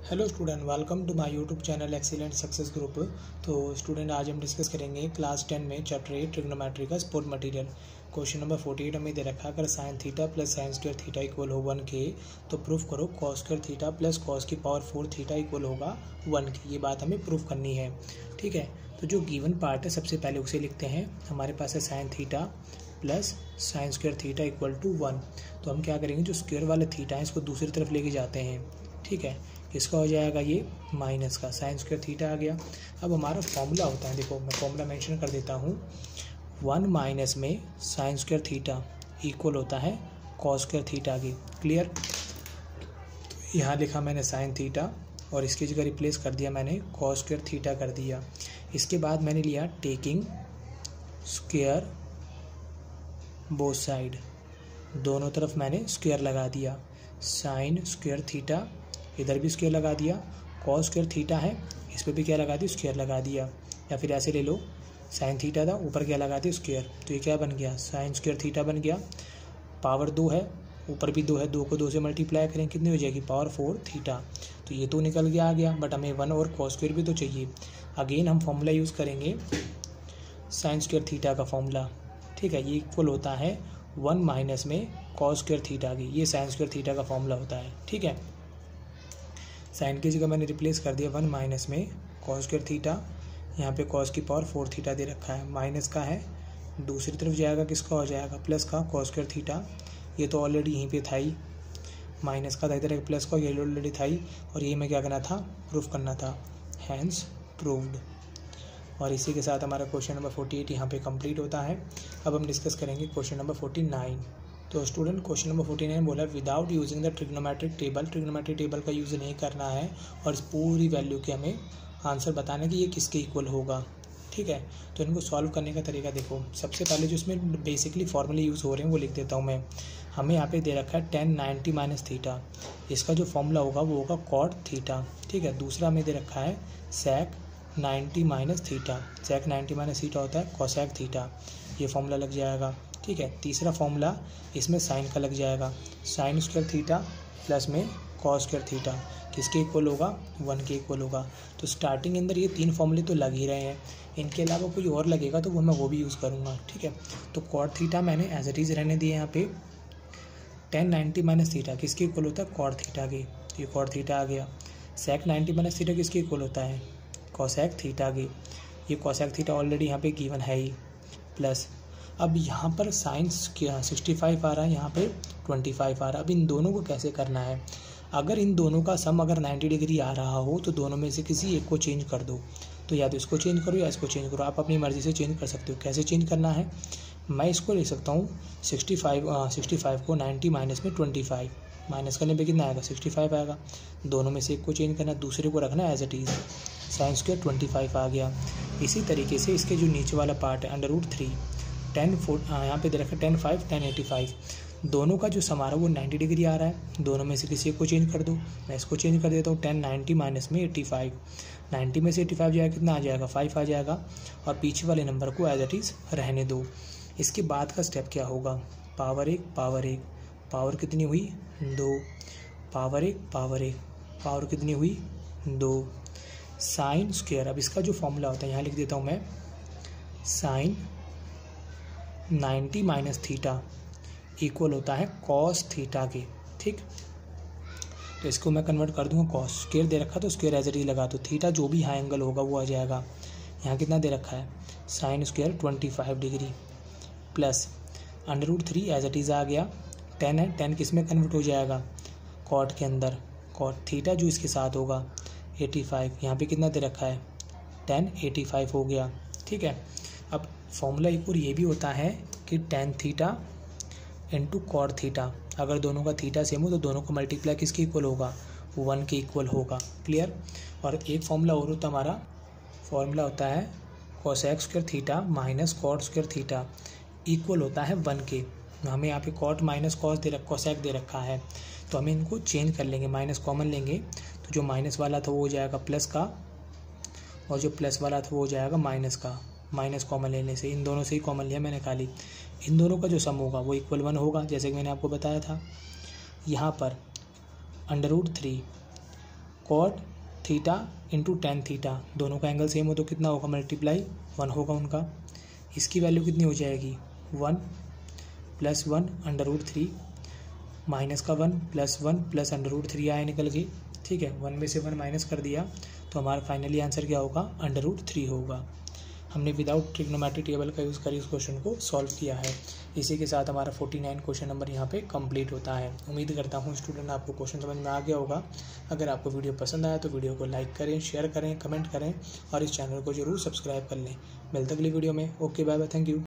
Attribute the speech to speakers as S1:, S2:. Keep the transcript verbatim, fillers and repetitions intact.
S1: Hello student, welcome to my YouTube channel excellent success group. तो student, आज हम discuss करेंगे क्लास टेन में चैप्टर एट ट्रिग्नोमेट्री का support material. Question number forty eight हमें दे रखा है, अगर sine theta plus sine square theta equal हो वन के तो प्रूफ करो cos square theta plus cos की पावर फोर थीटा इक्वल होगा वन की। ये बात हमें प्रूफ करनी है, ठीक है। तो जो गिवन पार्ट है सबसे पहले उसे लिखते हैं। हमारे पास है sine theta plus sine square theta equal to one. तो हम क्या करेंगे, जो स्क्वायर वाले थीटा है इसको दूसरी तरफ लेके जाते हैं, ठीक है। इसका हो जाएगा ये माइनस का साइन स्क्वायर थीटा आ गया। अब हमारा फॉर्मूला होता है, देखो मैं फॉर्मूला मेंशन कर देता हूँ। वन माइनस में साइन स्क्वायर थीटा इक्वल होता है कॉस स्क्वायर थीटा की। क्लियर। तो यहाँ लिखा मैंने साइन थीटा और इसकी जगह रिप्लेस कर दिया मैंने कॉस स्क्वायर थीटा कर दिया। इसके बाद मैंने लिया टेकिंग स्क्वायर बोथ साइड, दोनों तरफ मैंने स्क्वायर लगा दिया। साइन स्क्वायर थीटा, इधर भी स्क्वायर लगा दिया। कॉस स्क्वायर थीटा है, इस पर भी क्या लगा दिया, स्क्वायर लगा दिया। या फिर ऐसे ले लो, साइन थीटा था, ऊपर क्या लगा दिया, स्क्वायर। तो ये क्या बन गया, साइन स्क्वायर थीटा बन गया। पावर दो है, ऊपर भी दो है, दो को दो से मल्टीप्लाई करें कितनी हो जाएगी, पावर फोर थीटा। तो ये तो निकल गया आ गया, बट हमें वन और कॉस स्क्वायर भी तो चाहिए। अगेन हम फॉर्मूला यूज़ करेंगे साइन स्क्वायर थीटा का फॉर्मूला, ठीक है। ये इक्वल होता है वन माइनस में कॉस स्क्वायर थीटा की। ये साइन स्क्वायर थीटा का फॉर्मूला होता है, ठीक है। साइन की जगह मैंने रिप्लेस कर दिया वन माइनस में कॉस स्क्वायर थीटा। यहाँ पे कॉस की पावर फोर थीटा दे रखा है, माइनस का है, दूसरी तरफ जाएगा किसका हो जाएगा, प्लस का कॉस स्क्वायर थीटा। ये तो ऑलरेडी यहीं पे था ही, माइनस का था, इधर एक प्लस का, ये ऑलरेडी था ही। और ये मैं क्या करना था, प्रूफ करना था, हैंस प्रूव्ड। और इसी के साथ हमारा क्वेश्चन नंबर फोर्टी एट यहाँ पे कंप्लीट होता है। अब हम डिस्कस करेंगे क्वेश्चन नंबर फोर्टी नाइन। तो student, question number forty nine बोला without using the trigonometric table, trigonometric table का यूज़ नहीं करना है और इस पूरी वैल्यू के हमें आंसर बताना कि ये किसके इक्वल होगा, ठीक है। तो इनको सॉल्व करने का तरीका देखो। सबसे पहले जो इसमें बेसिकली फॉर्मूले यूज़ हो रहे हैं वो लिख देता हूँ मैं। हमें यहाँ पे दे रखा है टेन नाइन्टी माइनस थीटा, इसका जो फॉर्मूला होगा वो होगा कॉट थीटा, ठीक है। दूसरा हमें दे रखा है sec ninety minus theta, sec ninety minus theta होता है कोसेक थीटा, ये फॉर्मूला लग जाएगा, ठीक है। तीसरा फॉर्मूला इसमें साइन का लग जाएगा, साइन स्क्वायर थीटा प्लस में कॉस स्क्वायर थीटा, किसके इक्वल होगा, वन के इक्वल होगा। तो स्टार्टिंग अंदर ये तीन फॉर्मूले तो लग ही रहे हैं, इनके अलावा कोई और लगेगा तो वो मैं वो भी यूज़ करूँगा, ठीक है। तो कॉट थीटा मैंने एज इट इज़ रहने दिए यहाँ पे। टेन नाइन्टी माइनस थीटा किसके इक्वल होता है, कॉट थीटा के, ये कॉट थीटा आ गया। सेक नाइन्टी माइनस थीटा किसके इक्वल होता है, कोसेक थीटा के, ये कोसेक थीटा ऑलरेडी यहाँ पे गिवन है ही, प्लस अब यहाँ पर साइंस क्या सिक्सटी फाइव आ रहा है, यहाँ पे ट्वेंटी फाइव आ रहा है। अब इन दोनों को कैसे करना है, अगर इन दोनों का सम अगर नाइन्टी डिग्री आ रहा हो तो दोनों में से किसी एक को चेंज कर दो। तो या तो इसको चेंज करो या इसको चेंज करो, आप अपनी मर्ज़ी से चेंज कर सकते हो। कैसे चेंज करना है, मैं इसको ले सकता हूँ सिक्सटी फाइव सिक्सटी फाइव को नाइन्टी माइनस में ट्वेंटी फाइव, माइनस करने पे कितना आएगा, सिक्सटी फाइव आएगा। दोनों में से एक को चेंज करना, दूसरे को रखना as it is, sine square twenty five आ गया। इसी तरीके से इसके जो नीचे वाला पार्ट है under root three tan four, यहाँ पे दे रखा है tan five tan eighty five, दोनों का जो सम आ रहा है वो नाइन्टी डिग्री आ रहा है। दोनों में से किसी को चेंज कर दो, मैं इसको चेंज कर देता हूँ, टेन नाइन्टी माइनस में एटी फाइव, नाइन्टी में से एटी फाइव जाएगा कितना आ जाएगा, फाइव आ जाएगा। और पीछे वाले नंबर को एज इट इज़ रहने दो। इसके बाद का स्टेप क्या होगा, पावर एक पावर एक, पावर कितनी हुई, दो, पावर एक पावर एक, पावर कितनी हुई, दो, साइन स्क्वायर। अब इसका जो फॉर्मूला होता है यहाँ लिख देता हूँ मैं, sine ninety minus theta equal होता है कॉस थीटा के, ठीक। तो इसको मैं कन्वर्ट कर दूंगा कॉस, स्क्वायर दे रखा तो स्क्वायर एज इट इज लगा, तो थीटा जो भी हाई एंगल होगा वो आ जाएगा। यहाँ कितना दे रखा है, sine square twenty five degree plus under root three as it is आ गया। टेन है, टेन किस में कन्वर्ट हो जाएगा, कॉट के अंदर, कॉट थीटा जो इसके साथ होगा एटी फाइव, यहाँ पे कितना दे रखा है, टेन एटी फाइव हो गया, ठीक है। अब फॉर्मूला एक और ये भी होता है कि tan theta into cot theta, अगर दोनों का थीटा सेम हो तो दोनों को मल्टीप्लाई किसके इक्वल होगा, वन के इक्वल होगा, क्लियर। और एक फॉर्मूला और होता है हमारा, फॉर्मूला होता है cosec square theta minus cot square theta equal होता है वन के। हमें यहाँ पे कॉट माइनस कॉस दे रखा, कोसेक दे रखा है, तो हमें इनको चेंज कर लेंगे, माइनस कॉमन लेंगे, तो जो माइनस वाला था वो हो जाएगा प्लस का, और जो प्लस वाला था वो हो जाएगा माइनस का। माइनस कॉमन लेने से इन दोनों से ही कॉमन लिया मैंने खाली, इन दोनों का जो सम होगा वो इक्वल वन होगा, जैसे कि मैंने आपको बताया था। यहाँ पर under root three cot theta into tan theta, दोनों का एंगल सेम हो तो कितना होगा, मल्टीप्लाई वन होगा उनका। इसकी वैल्यू कितनी हो जाएगी, one plus one under root three, minus का one plus one plus under root three आया निकल के, ठीक है। वन में से वन माइनस कर दिया तो हमारा फाइनली आंसर क्या होगा, अंडर रूट थ्री होगा। हमने विदाउट ट्रिग्नोमेट्रिक टेबल का यूज़ कर इस क्वेश्चन को सॉल्व किया है। इसी के साथ हमारा उनचास क्वेश्चन नंबर यहाँ पे कंप्लीट होता है। उम्मीद करता हूँ स्टूडेंट आपको क्वेश्चन समझ में आ गया होगा। अगर आपको वीडियो पसंद आया तो वीडियो को लाइक करें, शेयर करें, कमेंट करें और इस चैनल को जरूर सब्सक्राइब कर लें। मिलते अगली वीडियो में। Okay bye bye, thank you.